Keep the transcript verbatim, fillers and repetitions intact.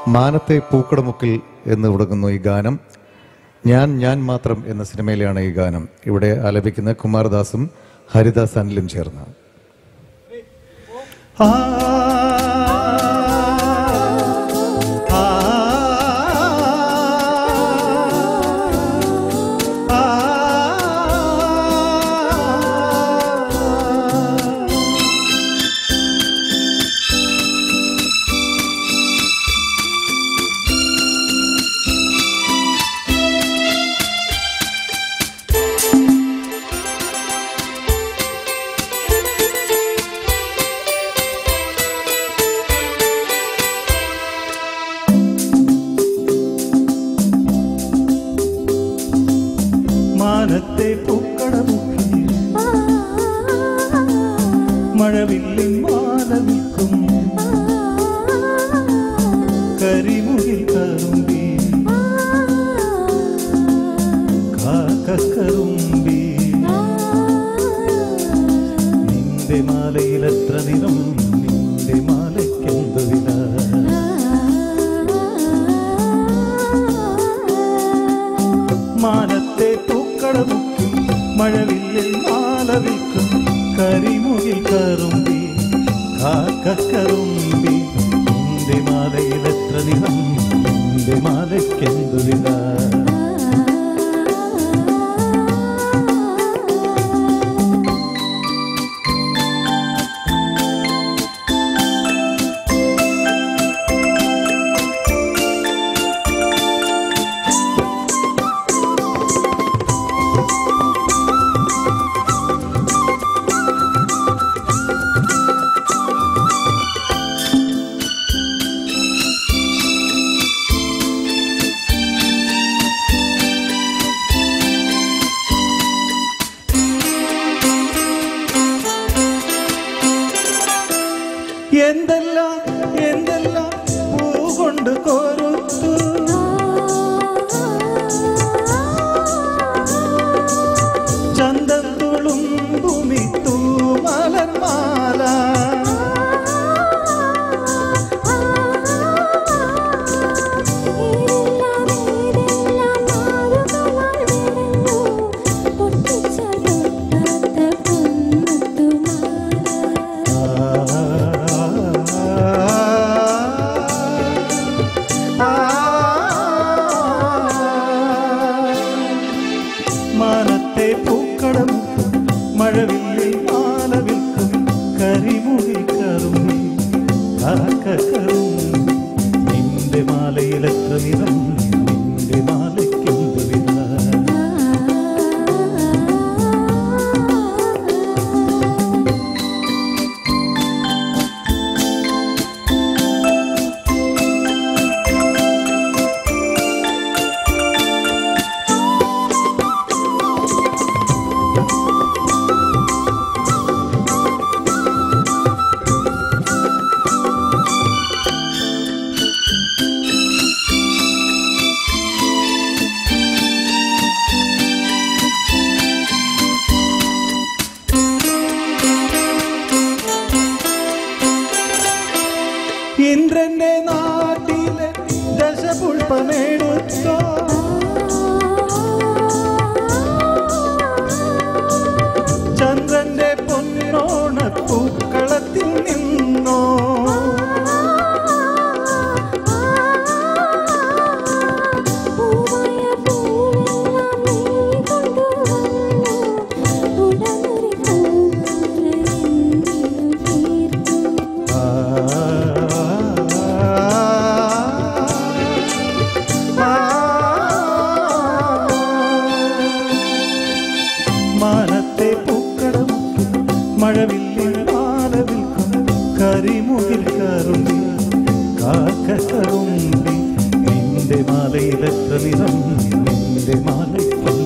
മാനത്തെ പൂക്കടമുക്കിൽ എന്ന് തുടങ്ങുന്നു ഈ ഗാനം. ഞാൻ ഞാൻ മാത്രം എന്ന സിനിമയിലാണ് ഈ ഗാനം. ഇവിടെ ആലപിക്കുന്ന കുമാരദാസും ഹരിദാസ് അനിലും ചേർന്ന്. മാനത്തെ പൂക്കടമുക്കിൽ മഴവില്ലിൻ മാലവിൽക്കും കരിമുകിൽ കറുമ്പി കാക്കക്കറുമ്പി നിന്റെ മാലയിലെത്ര നിറം നിന്റെ മാലയ്ക്കെന്തു വില മാനത്തെ പൂക്കടമുക്കിൽ മഴവില്ലിൽ മാലവിൽക്കും കരിമുകിൽ കറുമ്പി കാക്കക്കറുമ്പി നിന്റെ മാലയിലെത്ര നിറം നിന്റെ മാലയ്ക്കെന്തു വില എന്തെല്ലാം എന്തെല്ലാം പൂ കൊണ്ട് കോരുത്തു ചന്തത്തുളും ഭൂമി തൂമലന്മാല മാനത്തെ പൂക്കടമുക്കിൽ മഴവില്ലിൽ മാലവിൽക്കും കരിമുകിൽ കറുമ്പി കാക്കക്കറുമ്പി നിന്റെ മാലയിലെത്ര നിറം നിന്റെ മാലയ്ക്കെന്തു വില ഇന്ദ്രന്റെ നാട്ടിലെ ദശപുഷ്പമെടുത്തോ ചന്ദ്രന്റെ പൊന്നോണ പൂക്കളത്തിൽ നിന്നോ മാനത്തെ പൂക്കടമുക്കിൽ മഴവില്ലിൽ മാലവിൽക്കും കരിമുകിൽ കറുമ്പി കാക്കക്കറുമ്പി നിന്റെ മാലയിലെത്ര നിറം നിന്റെ മാലയ്ക്ക്